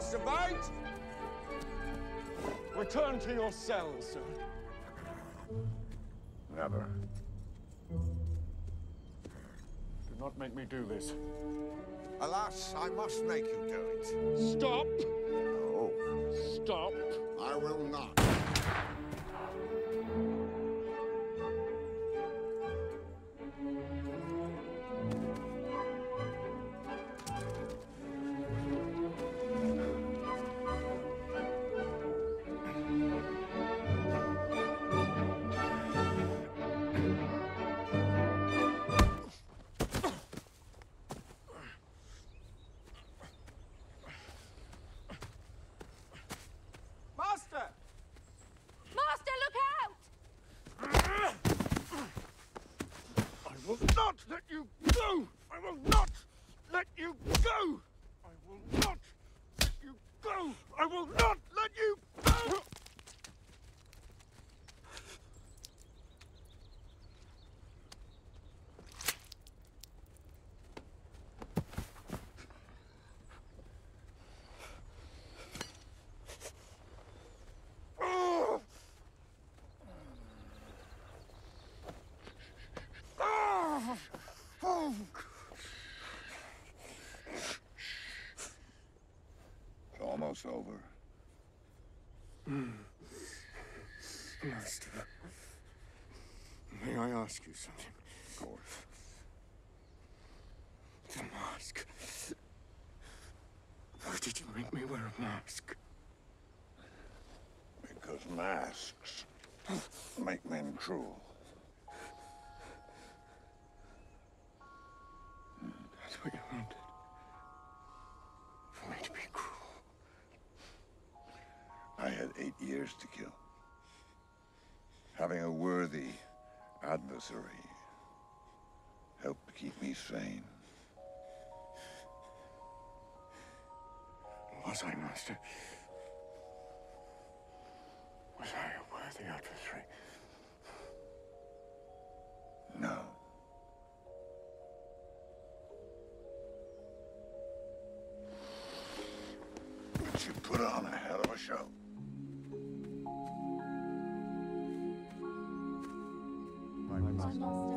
masturbate! Return to your cells, sir. Never. Do not make me do this. Alas, I must make you do it. Stop! No. Stop! I will not. I will not let you go! I will not let you go! I will not let you go! I will not let you go! It's almost over. Master, may I ask you something? Of course. The mask. Why did you make me wear a mask? Because masks make men cruel. That's what you wanted. For me to be cruel. I had 8 years to kill. Having a worthy adversary helped keep me sane. Was I, Master? Was I a worthy adversary? No. But you put on a hell of a show. My master.